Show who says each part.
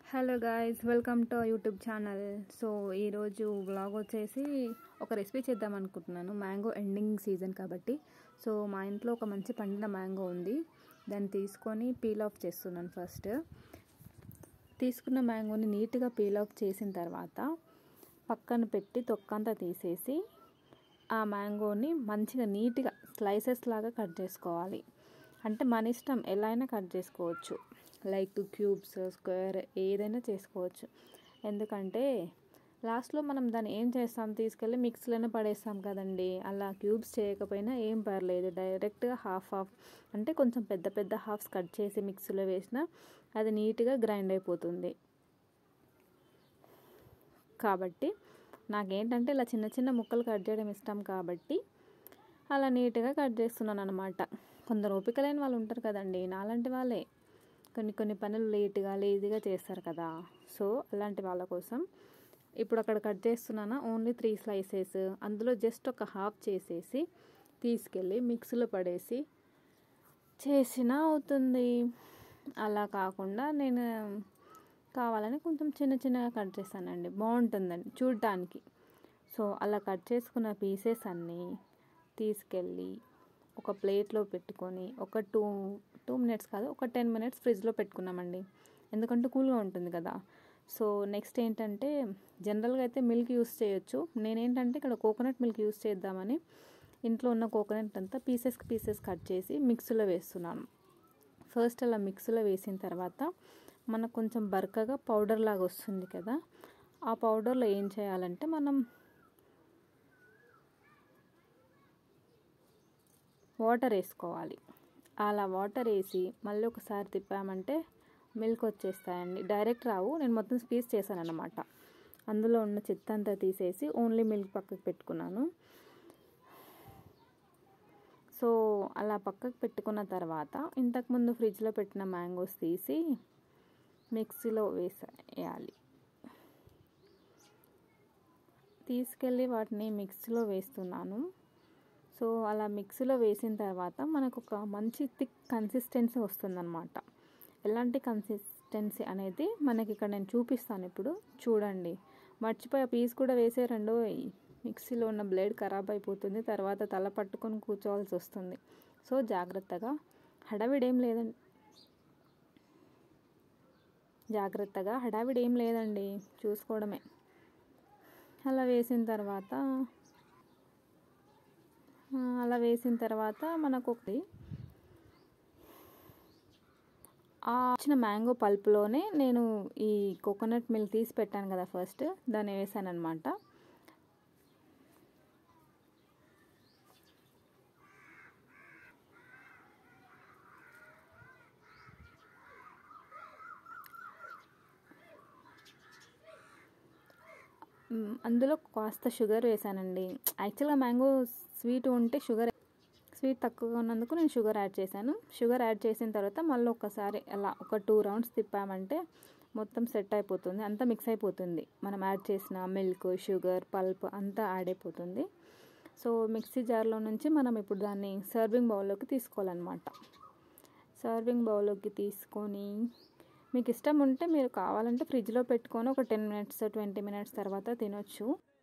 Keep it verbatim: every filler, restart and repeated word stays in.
Speaker 1: Hello guys, welcome to YouTube channel. So ఈరోజు vlog వచ్చేసి ఒక రెసిపీ చేద్దాం అనుకుంటున్నాను. మ్యాంగో ఎండింగ్ సీజన్ కాబట్టి సో మా ఇంట్లో ఒక మంచి పండిన మ్యాంగో ఉంది. దాన్ని తీసుకొని పీల్ ఆఫ్ చేస్తున్నాను. ఫస్ట్ తీసుకున్న మ్యాంగోని నీట్గా పీల్ ఆఫ్ చేసిన తర్వాత పక్కన పెట్టి తొక్కంతా తీసేసి ఆ మ్యాంగోని మంచిగా నీట్గా స్లైసెస్ లాగా కట్ చేసుకోవాలి. అంటే మన ఇష్టం, ఎలా అయినా కట్ చేసుకోవచ్చు. లైక్ క్యూబ్స్, స్క్వేర్ ఏదైనా చేసుకోవచ్చు. ఎందుకంటే లాస్ట్లో మనం దాన్ని ఏం చేస్తాం, తీసుకెళ్ళి మిక్సీలోనే పడేస్తాం కదండి. అలా క్యూబ్స్ చేయకపోయినా ఏం పర్లేదు. డైరెక్ట్గా హాఫ్ హాఫ్ అంటే కొంచెం పెద్ద పెద్ద హాఫ్స్ కట్ చేసి మిక్సీలో వేసినా అది నీట్గా గ్రైండ్ అయిపోతుంది. కాబట్టి నాకేంటంటే ఇలా చిన్న చిన్న ముక్కలు కట్ చేయడం ఇష్టం కాబట్టి అలా నీట్గా కట్ చేస్తున్నాను అనమాట. కొందరు ఓపిక లేని వాళ్ళు ఉంటారు కదండి, నాలాంటి వాళ్ళే కొన్ని కొన్ని పనులు లేట్గా లేజీగా చేస్తారు కదా. సో అలాంటి వాళ్ళ కోసం ఇప్పుడు అక్కడ కట్ చేస్తున్నానా ఓన్లీ త్రీ స్లైసెస్. అందులో జస్ట్ ఒక హాఫ్ చేసేసి తీసుకెళ్ళి మిక్సీలో పడేసి చేసినా అవుతుంది. అలా కాకుండా నేను కావాలని కొంచెం చిన్న చిన్నగా కట్ చేస్తానండి, బాగుంటుందండి చూడటానికి. సో అలా కట్ చేసుకున్న పీసెస్ అన్నీ తీసుకెళ్ళి ఒక ప్లేట్లో పెట్టుకొని ఒక టూ టూ మినిట్స్ కాదు ఒక టెన్ మినిట్స్ ఫ్రిడ్జ్లో పెట్టుకున్నామండి. ఎందుకంటే కూల్గా ఉంటుంది కదా. సో నెక్స్ట్ ఏంటంటే జనరల్గా అయితే మిల్క్ యూస్ చేయొచ్చు. నేనేంటంటే ఇక్కడ కోకోనట్ మిల్క్ యూస్ చేద్దామని ఇంట్లో ఉన్న కోకోనట్ అంతా పీసెస్కి పీసెస్ కట్ చేసి మిక్సీలో వేస్తున్నాను. ఫస్ట్ అలా మిక్సీలో వేసిన తర్వాత మనకు కొంచెం బరకగా పౌడర్ లాగా వస్తుంది కదా. ఆ పౌడర్లో ఏం చేయాలంటే మనం వాటర్ వేసుకోవాలి. అలా వాటర్ వేసి మళ్ళీ ఒకసారి తిప్పామంటే మిల్క్ వచ్చేస్తాయండి. డైరెక్ట్ రావు, నేను మొత్తం స్క్వీజ్ చేశాను అన్నమాట. అందులో ఉన్న చెత్త అంతా తీసేసి ఓన్లీ మిల్క్ పక్కకు పెట్టుకున్నాను. సో అలా పక్కకు పెట్టుకున్న తర్వాత ఇంతకుముందు ఫ్రిడ్జ్లో పెట్టిన మ్యాంగోస్ తీసి మిక్సీలో వేసేయాలి. తీసుకెళ్ళి వాటిని మిక్సీలో వేస్తున్నాను. సో అలా మిక్సీలో వేసిన తర్వాత మనకు ఒక మంచి థిక్ కన్సిస్టెన్సీ వస్తుందన్నమాట. ఎలాంటి కన్సిస్టెన్సీ అనేది మనకి ఇక్కడ నేను చూపిస్తాను. ఇప్పుడు చూడండి, మర్చిపోయి పీస్ కూడా వేసే రెండో మిక్సీలో ఉన్న బ్లేడ్ ఖరాబ్ అయిపోతుంది. తర్వాత తల పట్టుకొని కూర్చోవాల్సి వస్తుంది. సో జాగ్రత్తగా, హడావిడి ఏం లేదండి జాగ్రత్తగా హడావిడి ఏం లేదండి చూసుకోవడమే. అలా వేసిన తర్వాత అలా వేసిన తర్వాత మనకు ఒకటి ఆ వచ్చిన మ్యాంగో పల్ప్లోనే నేను ఈ కోకోనట్ మిల్క్ తీసి పెట్టాను కదా, ఫస్ట్ దాన్ని వేసాను అనమాట. అందులో కాస్త షుగర్ వేసానండి. యాక్చువల్గా మ్యాంగో స్వీట్ ఉంటే షుగర్ స్వీట్ తక్కువగా ఉన్నందుకు నేను షుగర్ యాడ్ చేశాను. షుగర్ యాడ్ చేసిన తర్వాత మళ్ళీ ఒకసారి అలా ఒక టూ రౌండ్స్ తిప్పామంటే మొత్తం సెట్ అయిపోతుంది, అంతా మిక్స్ అయిపోతుంది. మనం యాడ్ చేసిన మిల్క్, షుగర్, పల్ప్ అంతా యాడ్ అయిపోతుంది. సో మిక్సీ జార్లో నుంచి మనం ఇప్పుడు దాన్ని సర్వింగ్ బౌల్లోకి తీసుకోవాలన్నమాట. సర్వింగ్ బౌల్లోకి తీసుకొని మీకు ఇష్టం ఉంటే మీరు కావాలంటే ఫ్రిడ్జ్లో పెట్టుకొని ఒక టెన్ మినిట్స్ ట్వంటీ మినిట్స్ తర్వాత తినొచ్చు.